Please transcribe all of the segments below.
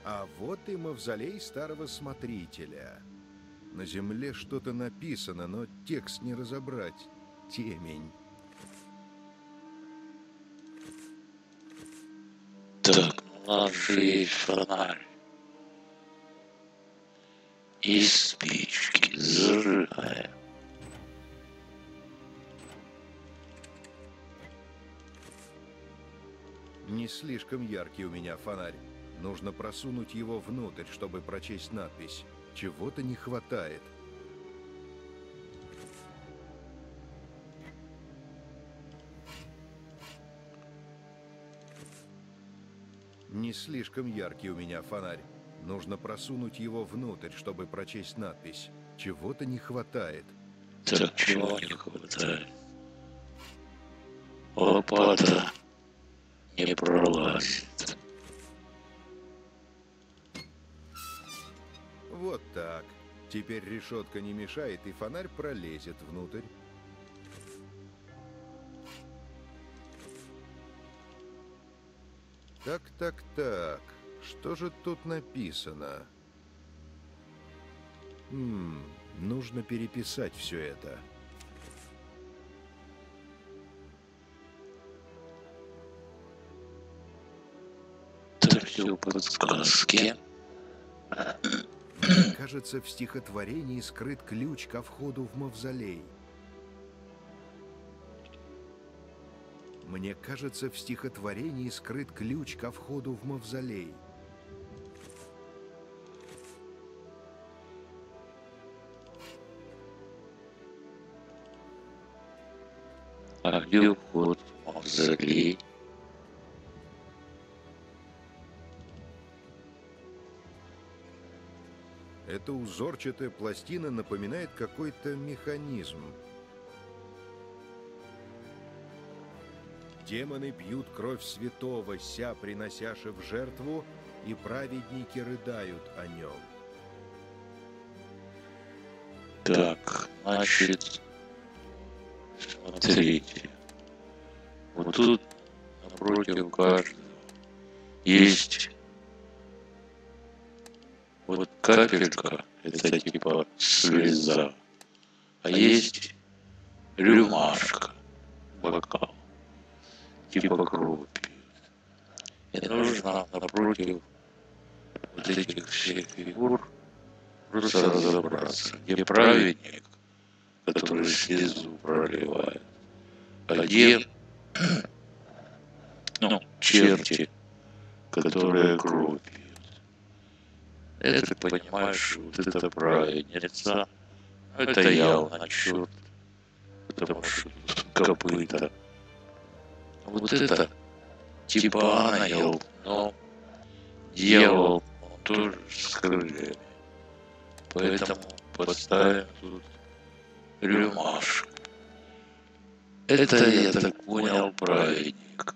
А вот и мавзолей старого смотрителя. На земле что-то написано, но текст не разобрать. Темень. Так, у нас же есть фонарь. И спички зажигаем. Не слишком яркий у меня фонарь. Нужно просунуть его внутрь, чтобы прочесть надпись. Чего-то не хватает. Не слишком яркий у меня фонарь. Нужно просунуть его внутрь, чтобы прочесть надпись. Чего-то не хватает. Так, чего не хватает? Лопата не пролазит. Вот так. Теперь решетка не мешает, и фонарь пролезет внутрь. Так. Что же тут написано? Нужно переписать все это. Это все подсказки. Кажется, в стихотворении скрыт ключ ко входу в мавзолей. Мне кажется, в стихотворении скрыт ключ ко входу в мавзолей. А где вход в мавзолей? Эта узорчатая пластина напоминает какой-то механизм. Демоны пьют кровь святого, ся приносяши в жертву, и праведники рыдают о нем. Так, значит, смотрите. Вот тут напротив каждого есть вот капелька, это типа слеза, а есть рюмашка, бокал, типа крови. И нужно напротив вот этих всех фигур просто разобраться, где праведник, который слезу проливает, а где, черти, которые кровь пьют. Это, ты понимаешь, вот это праведница, это явно черт, потому что копыта. Вот это типа ангел, но дьявол, он тоже с крыльями. Поэтому подставим тут рюмашку. Это, я так понял, праведник.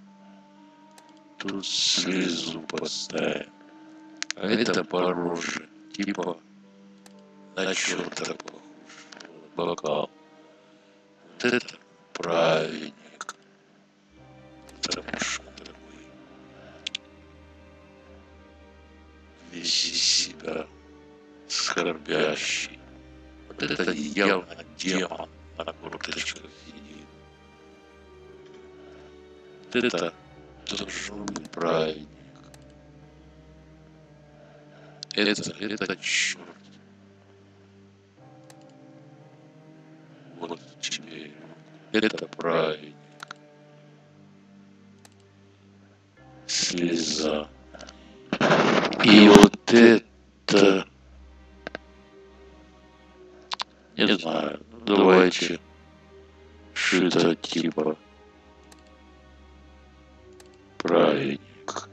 Тут слезу подставим. А это по роже, типа на черта похож. Бокал. Вот это праведник. Потому что такой весь из себя скорбящий. Вот это явно демон на корточках сидит. Вот это должен быть праведник. Это черт. Вот тебе. Это праведник. Слеза. И вот это... Не знаю, давайте. Что это типа праведник.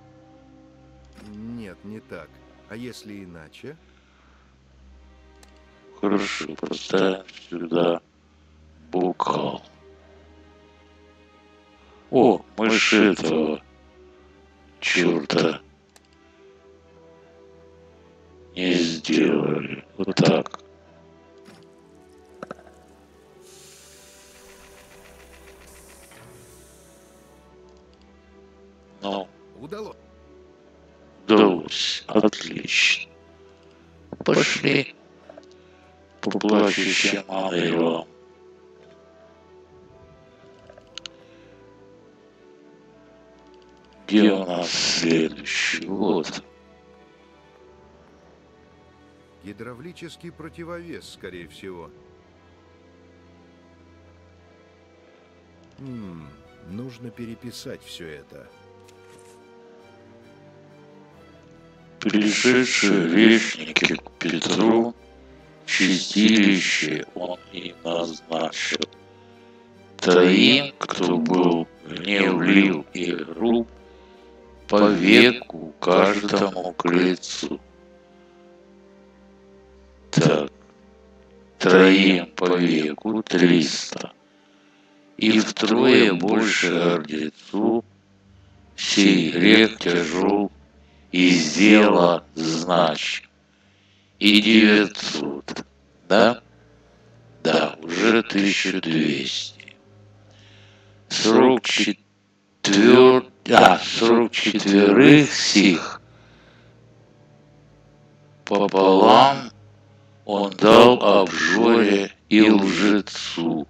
Нет, не так. А если иначе? Хорошо, поставим сюда бокал. О, мы же этого черта не сделали. Вот так. Ну, Удалось. удалось. Отлично. Пошли по плачущим морям. Где у нас следующий? Вот. Гидравлический противовес, скорее всего. Нужно переписать все это. Пришедшие грешники к Петру в чистилище он им назначил. Троим, кто был гневлив и груб, по веку каждому к лицу. Так, троим по веку 300, и втрое больше гордецу сей грех тяжел и сделал значим. И 900, да? Да, уже 1200. Срок 44 сих пополам он дал обжоре и лжецу.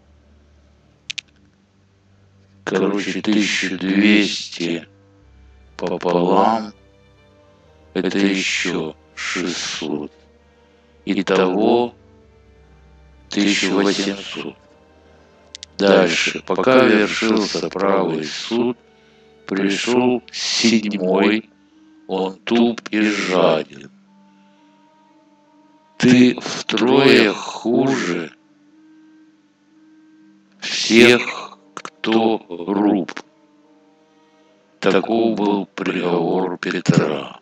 Короче, 1200 пополам это еще 600. Итого 1800. Дальше, пока вершился правый суд, пришел 7-й, он туп и жаден. Ты втрое хуже всех, кто груб. Таков был приговор Петра.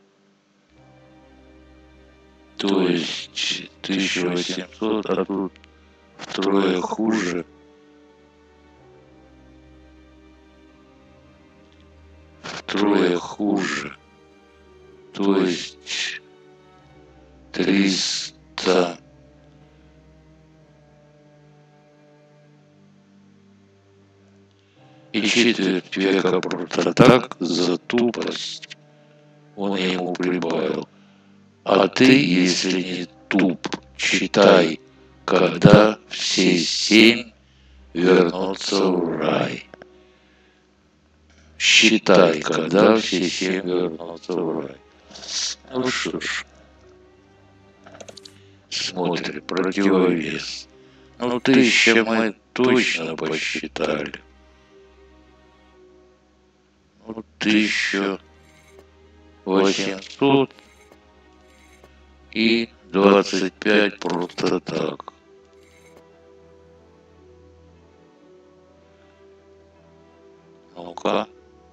То есть 1800, а тут втрое хуже. Втрое хуже. То есть 300. И четверть века просто так за тупость он ему прибавил. А ты, если не туп, читай, когда все 7 вернутся в рай. Считай, когда все 7 вернутся в рай. Ну что ж, смотрим, противовес. Ну 1000 мы точно посчитали. Ну 1800 и 25 просто так. Ну-ка.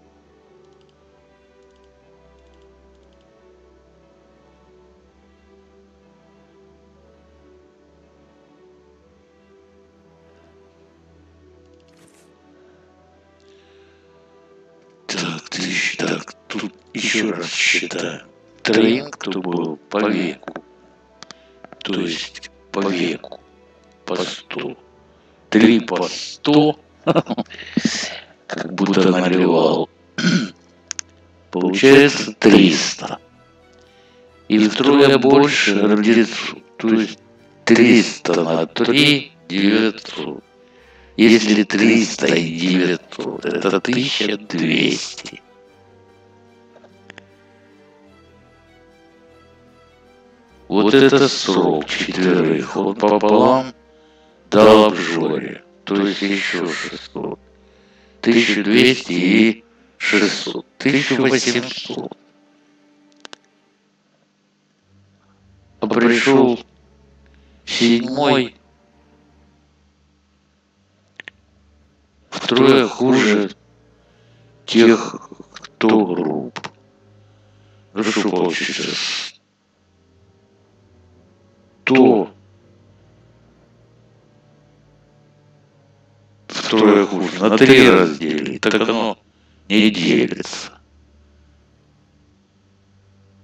Так, тут еще раз считаем. Троим, кто был по веку. То есть по веку. По 100. 3 по 100. Как будто наливал. Получается 300. И втрое больше гордецу. То есть 300 на 3 900. Если 300 и 900, это 1200. Вот это срок 4. Он пополам дал обжоре. То есть еще 600. 1200 и 600. 1800. А пришел 7-й. Втрое хуже тех, кто груб. Ну что получится? 100 втрое хуже. На 3 разделить. Так оно не делится.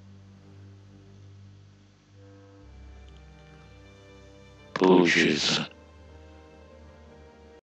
Получается